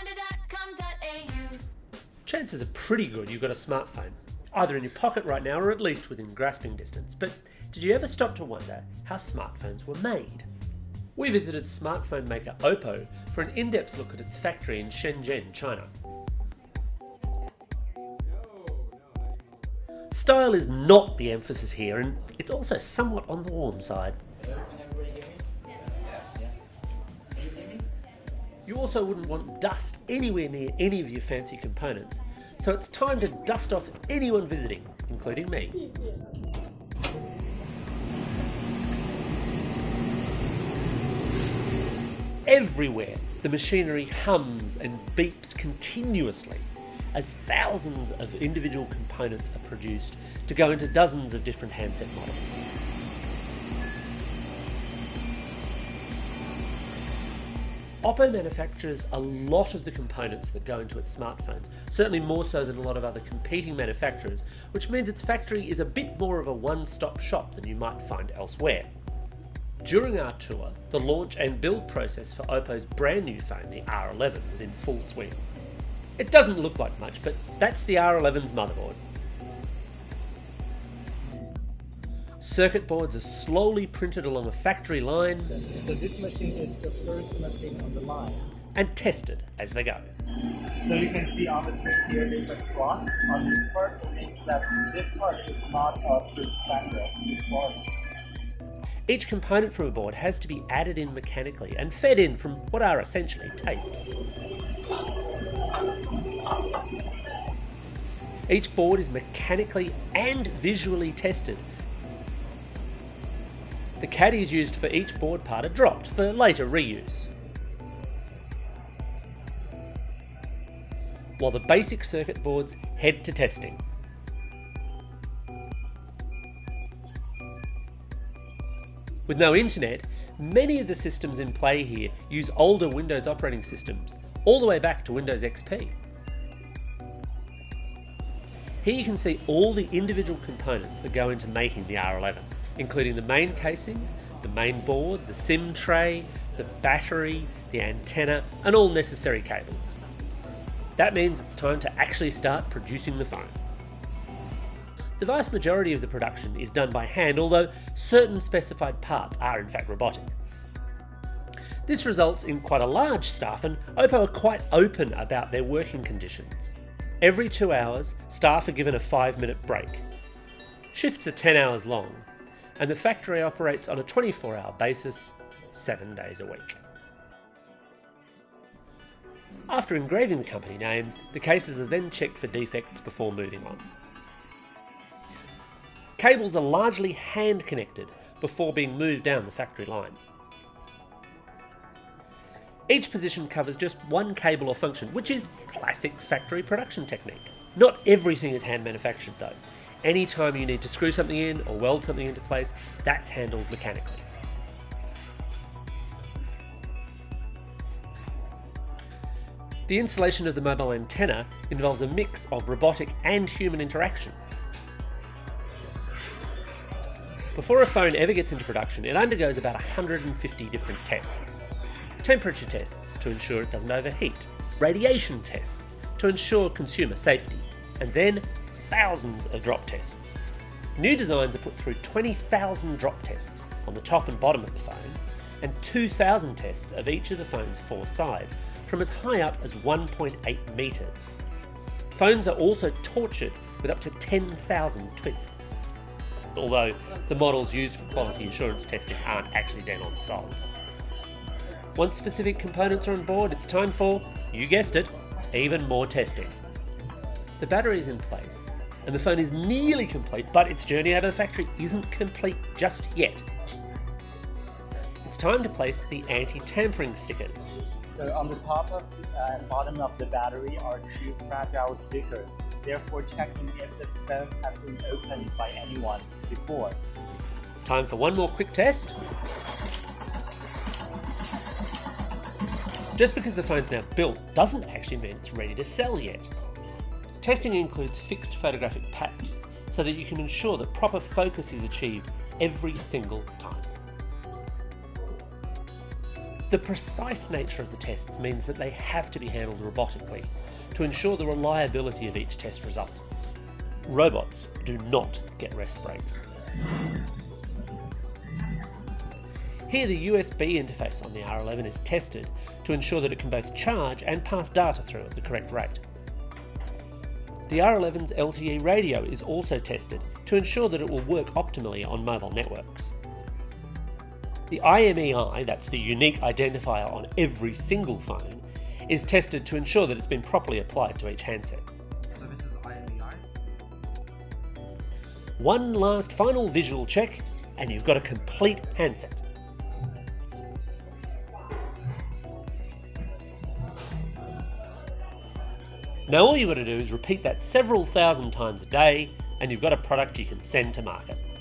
Chances are pretty good you've got a smartphone, either in your pocket right now or at least within grasping distance. But did you ever stop to wonder how smartphones were made? We visited smartphone maker Oppo for an in-depth look at its factory in Shenzhen, China. Style is not the emphasis here, and it's also somewhat on the warm side. You also wouldn't want dust anywhere near any of your fancy components, so it's time to dust off anyone visiting, including me. Everywhere, the machinery hums and beeps continuously as thousands of individual components are produced to go into dozens of different handset models. Oppo manufactures a lot of the components that go into its smartphones, certainly more so than a lot of other competing manufacturers, which means its factory is a bit more of a one-stop shop than you might find elsewhere. During our tour, the launch and build process for Oppo's brand new phone, the R11, was in full swing. It doesn't look like much, but that's the R11's motherboard. Circuit boards are slowly printed along a factory line. So this machine is the first machine on the line. And tested as they go. So you can see on the screen here there's a cross on this part, which means that this part is not a true standard. Each component from a board has to be added in mechanically and fed in from what are essentially tapes. Each board is mechanically and visually tested. The caddies used for each board part are dropped for later reuse, while the basic circuit boards head to testing. With no internet, many of the systems in play here use older Windows operating systems, all the way back to Windows XP. Here you can see all the individual components that go into making the R11, including the main casing, the main board, the SIM tray, the battery, the antenna, and all necessary cables. That means it's time to actually start producing the phone. The vast majority of the production is done by hand, although certain specified parts are in fact robotic. This results in quite a large staff, and Oppo are quite open about their working conditions. Every 2 hours, staff are given a 5-minute break. Shifts are 10 hours long, and the factory operates on a 24-hour basis, 7 days a week. After engraving the company name, the cases are then checked for defects before moving on. Cables are largely hand connected before being moved down the factory line. Each position covers just one cable or function, which is classic factory production technique. Not everything is hand manufactured though. Anytime you need to screw something in or weld something into place, that's handled mechanically. The installation of the mobile antenna involves a mix of robotic and human interaction. Before a phone ever gets into production, it undergoes about 150 different tests. Temperature tests to ensure it doesn't overheat, radiation tests to ensure consumer safety, and then thousands of drop tests. New designs are put through 20,000 drop tests on the top and bottom of the phone, and 2,000 tests of each of the phone's 4 sides, from as high up as 1.8 metres. Phones are also tortured with up to 10,000 twists, although the models used for quality assurance testing aren't actually then on sold. Once specific components are on board, it's time for, you guessed it, even more testing. The battery is in place, and the phone is nearly complete, but its journey out of the factory isn't complete just yet. It's time to place the anti-tampering stickers. So on the top of and bottom of the battery are 2 fragile stickers, therefore checking if the phone has been opened by anyone before. Time for one more quick test. Just because the phone's now built doesn't actually mean it's ready to sell yet. Testing includes fixed photographic patterns so that you can ensure that proper focus is achieved every single time. The precise nature of the tests means that they have to be handled robotically to ensure the reliability of each test result. Robots do not get rest breaks. Here the USB interface on the R11 is tested to ensure that it can both charge and pass data through at the correct rate. The R11's LTE radio is also tested to ensure that it will work optimally on mobile networks. The IMEI, that's the unique identifier on every single phone, is tested to ensure that it's been properly applied to each handset. So this is IMEI? One last final visual check and you've got a complete handset. Now all you've got to do is repeat that several thousand times a day and you've got a product you can send to market.